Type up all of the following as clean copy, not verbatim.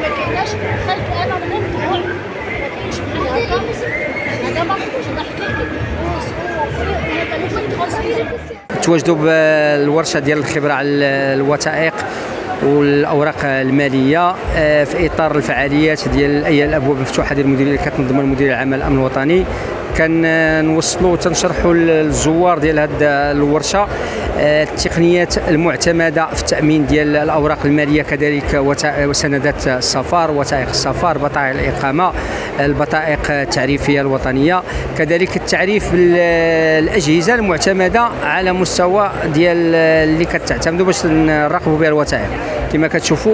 ما كايناش خلق انا غير طلوع ما كاينش بحال هكا. هذا ما نقدرش هذا حقيقي وهذا اللي فين ترانسفيري. تواجدوا بالورشه ديال الخبره على الوثائق والاوراق الماليه في اطار الفعاليات ديال الابواب المفتوحه ديال المديريه اللي كتنظمها المديريه العامه للامن الوطني. كنوصلوا وتنشرحوا للزوار ديال هذه الورشه التقنيات المعتمده في التامين ديال الاوراق الماليه، كذلك وسندات السفر، وثائق السفر، بطايق الاقامه، البطائق التعريفيه الوطنيه، كذلك التعريف بالاجهزه المعتمده على مستوى ديال اللي كتعتمدوا باش نراقبوا بها الوثائق. كما كتشوفوا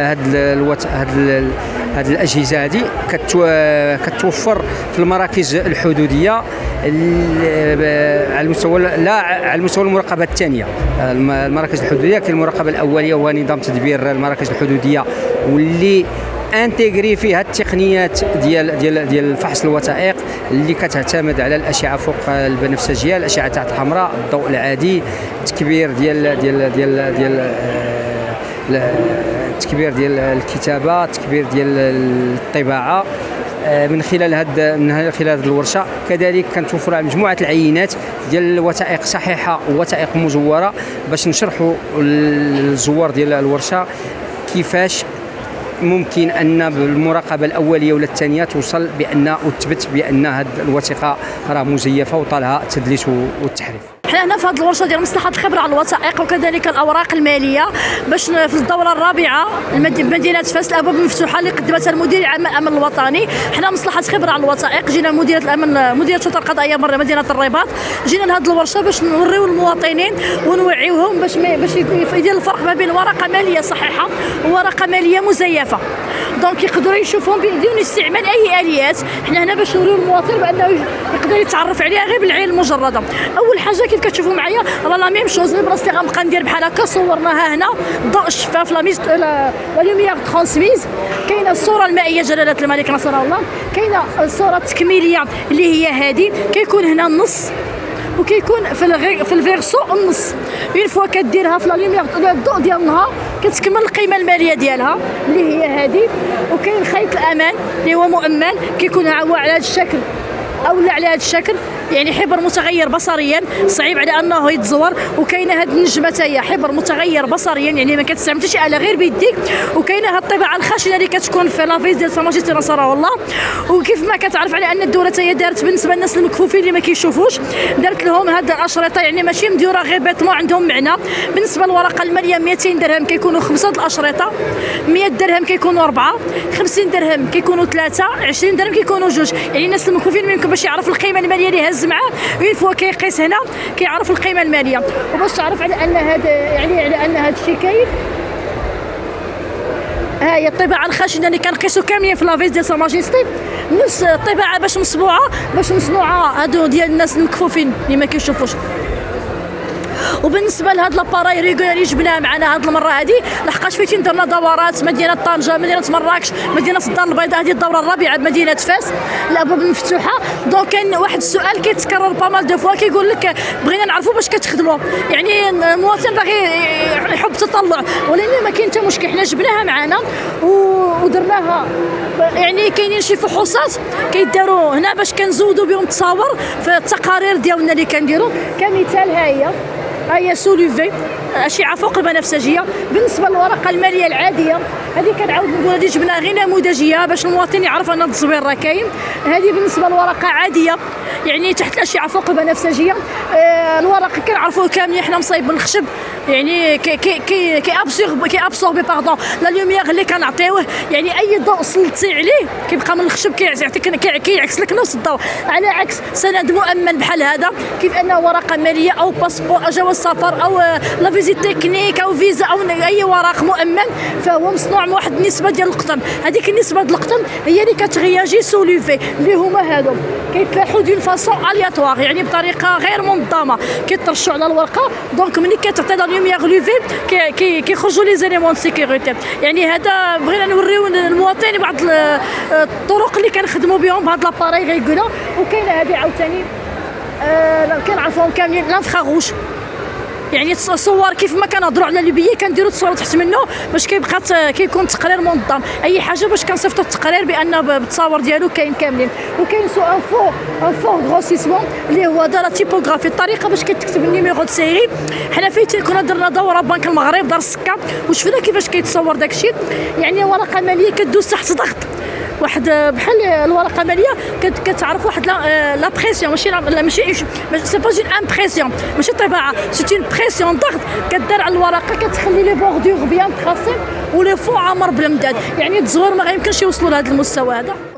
هاد الاجهزه هذه كتوفر في المراكز الحدوديه على المستوى على المستوى المراقبه الثانيه. المراكز الحدوديه كاين المراقبه الاوليه وهو نظام تدبير المراكز الحدوديه واللي انتغري فيها التقنيات ديال فحص الوثائق اللي كتعتمد على الاشعه فوق البنفسجيه، الاشعه تحت الحمراء، الضوء العادي، التكبير ديال التكبير ديال الكتابه، التكبير ديال الطباعه. من خلال هذه الورشه كذلك كنتوفر على مجموعه العينات ديال الوثائق صحيحه ووثائق مزوره باش نشرحوا للزوار ديال الورشه كيفاش ممكن ان بالمراقبه الاوليه ولا الثانيه توصل بان وتثبت بان هذه الوثيقه راه مزيفه وطالها التدليس والتحريف. حنا هنا في هذه الورشه ديال مصلحه الخبره على الوثائق وكذلك الاوراق الماليه باش في الدوره الرابعه مدينه فاس الابواب المفتوحه اللي قدمتها المدير العام للامن الوطني. حنا مصلحه خبره على الوثائق جينا مديريه الامن مديريه الشرطه القضائيه مدينه الرباط، جينا لهذه الورشه باش نوريو المواطنين ونوعيوهم باش يدير الفرق ما بين ورقه ماليه صحيحه وورقه ماليه مزيفه. دونك يقدروا يشوفوهم بدون استعمال اي اليات. حنا هنا باش نوريو المواطن بانه يقدر يتعرف عليها غير بالعين المجرده. اول حاجه كيف كتشوفوا معايا راه لا ميم شوز، بلاصتي غنبقى ندير بحال هكا. صورناها هنا الضوء الشفاف لا لوميير ترانسميز. كاينه الصوره المائيه جلاله الملك نصر الله، كاينه الصوره التكميليه اللي هي هذه، كيكون هنا النص وكيكون في الفيرسو النص. اون فوا كديرها في لا لوميير الضوء ديال النهار كتكمل القيمه الماليه ديالها اللي هي هذه. وكاين خيط الامان اللي هو مؤمن كيكون هو على هذا الشكل او لا على هذا الشكل، يعني حبر متغير بصريا صعيب على انه يتزور. وكاينه هاد النجمه هي حبر متغير بصريا، يعني ما كتستعملش آلة غير بيديك. وكاينه هاد الطباعه الخشنه اللي كتكون في لافيز ديال سماجيتي نصره الله. وكيف ما كتعرف على ان الدوله هي دارت بالنسبه للناس المكفوفين اللي ما كيشوفوش، دارت لهم هاد الاشرطه، يعني ماشي مديوره غير بيطمو، عندهم معنى. بالنسبه للورقه الماليه 200 درهم كيكونوا 5 الاشرطه، 100 درهم كيكونوا 4، 50 درهم كيكونوا 3، 20 درهم كيكونوا 2. يعني الناس المكفوفين ممكن باش يعرف القيمه الماليه اللي هز معاه اون فوا كيقيس هنا كيعرف القيمه الماليه. وباش تعرف على ان هذا يعني على ان هذا الشيء كاين، ها هي الطباعه الخشنه اللي كنقيسوا كاملين في لافيز ديال سا ماجيستي. نفس الطباعه باش مصنوعه هادو ديال الناس المكفوفين اللي ما كيشوفوش. وبالنسبه لهاد لاباراي ريغول اللي جبناه معنا هاد المره هادي، لحقاش فايتين درنا دورات مدينه طنجه، مدينه مراكش، مدينه الدار البيضاء. هذه الدوره الرابعه بمدينه فاس الابواب المفتوحه. دونك كاين واحد السؤال كيتكرر بامال دو فوا، كيقول لك بغينا نعرفوا باش كتخدموا. يعني المواطن باغي يحب التطلع، ولكن ما كاين حتى مشكل. حنا جبناها معنا ودرناها، يعني كاينين شي فحوصات كيداروا هنا باش كنزودوا بهم التصاور في التقارير ديالنا اللي كنديروا. كمثال ها هي سوليفي اشعه فوق البنفسجيه. بالنسبه للورقه الماليه العاديه هذه كنعاود نقول هذه جبنا غير نموذجيه باش المواطن يعرف ان التصوير راه كاين. هذه بالنسبه للورقه عاديه، يعني تحت الاشعه فوق البنفسجيه. الورقه كنعرفوه كاملين حنا مصايب بالخشب، يعني كي ابسوربي باردون لا لوميير اللي كنعطيوه. يعني اي ضوء سلطتي عليه كيبقى من الخشب كيعكس لك نفس الضوء، على عكس سند مؤمن بحال هذا كيف انه ورقه ماليه او باسبور او جواز سفر او لا فيزيت تكنيك او فيزا او اي ورق مؤمن، فهو مصنوع من واحد النسبه ديال القطن. هذيك النسبه ديال القطن هي اللي كتغياجي سوليفي اللي هما هادو كيتلاحوا دون فاسون الياتوار، يعني بطريقه غير منظمه كيطرشوا على الورقه. دونك ملي كتعطي لا لوميير لوفي كيخرجوا لي زيليمون دو سيكوريتي. يعني هذا بغينا نوريو للمواطن بعض الطرق اللي كنخدموا بهم بهاد لاباراي غيغولا. وكاينه هذه عاوتاني كنعرفوهم كاملين لانفخا روج. يعني تصور كيف ما كنهضروا على ليبيين كنديروا تصور تحت منه باش كيكون التقرير منظم، اي حاجه باش كنصيفطوا التقرير بان بالتصاور ديالو كاين كاملين. وكاين سو ان فور غروسيسمون اللي هو دار تيبوغرافي، الطريقه باش كتكتب النيميرو دو سيري. حنا فايتين كنا درنا دوره بنك المغرب دار السكه وشفنا كيفاش كيتصور داكشي. يعني ورقه ماليه كدوز تحت ضغط واحد بحال الورقه الماليه كتعرف واحد لا بريسيون، ماشي سي با اون امبريسيون، ماشي طباعه، سي اون بريسيون ضغط كدار على الورقه كتخلي لي بوردور بيان تراسي ولي فون عامر بالمداد. يعني التزوير ما غيمكنش يوصلوا لهذا المستوى هذا.